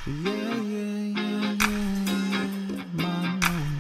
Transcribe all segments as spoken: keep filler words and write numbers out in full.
Yeah, yeah, yeah, yeah, man.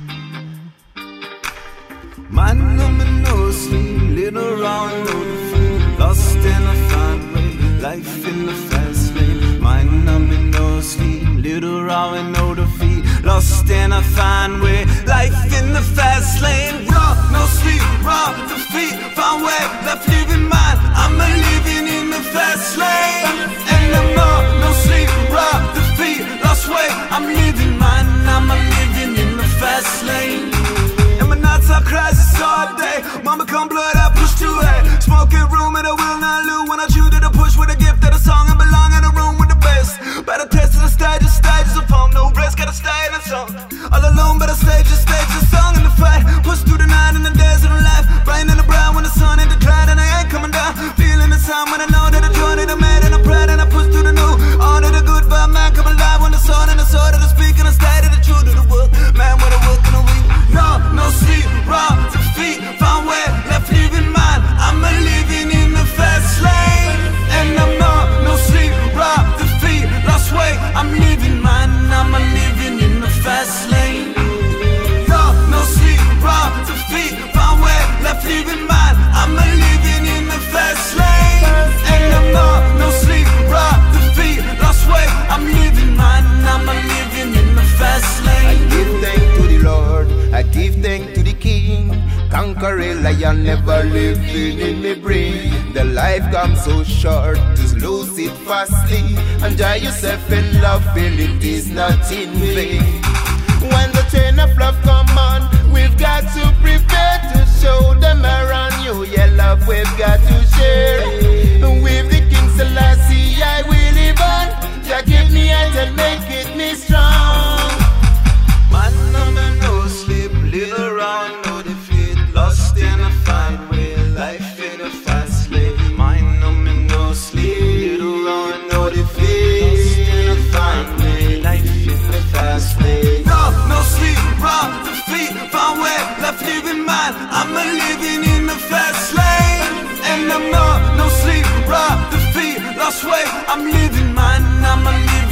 Man, I'm in no sleep, little round on the feet, lost in a fine way, life in the fast lane. Man, I'm in no sleep, little round on the feet, lost in a fine way, life in the fast lane. Raw, no sleep, raw, the feet, fine way, left living man, I'm a living in the fast lane. And I'm not, no sleep, raw, the feet, lost way, I'm living man, I'm a living in the fast lane. And my nights are crisis all day, mama come blood, I push to it, smoking room and I will not lose when I choose to push with a gift of the song, I belong in a room with the best. Better test the stages, stages of form, no rest, gotta stay in the song. All alone, better stage the stage, the song in the fight. Push through the night in the desert of life, rain in the brown when the sun ain't declined and I ain't coming down. Feeling the sun when I know that I joy that I made and I pride and I push through the new. All of the good vibe, man, come alive when the sun and the sword and the speak and the state of the truth of the world. Man, what I work in a week. No, no sleep, raw, the feet, found where, left living mine. I'm a living in the fast lane. And I'm not, no sleep, raw, the feet, lost way. I'm living mine, I'm a living in the fast lane. No, no sleep, raw, the feet, found where, left living mine. I'm a living in the fast lane. And I'm not, no sleep, raw, the feet, lost way. I'm living mine, I'm a living in the fast lane. I give thanks to the Lord, I give thanks to the King. Conquer a lion, never living in me brain. The life comes so short, just lose it fastly. Enjoy yourself in love, and it is not in vain. When the train of love come on, we've got to prepare to show them around you. Yeah, love we've got to share. With the King Selassie, I will live on. Just give me height and make it me strong. Man, I'm in no sleep, little round, no defeat, lost in a fine way, life in a fast lane. Mine, I'm in no sleep, little round, no defeat, lost in a fine way, life in a fast lane. No, no sleep, raw, the feet, found way, left living mine. I'm a living in the fast lane. And I'm not, no sleep, raw, the feet, lost way. I'm living mine, I'm a living.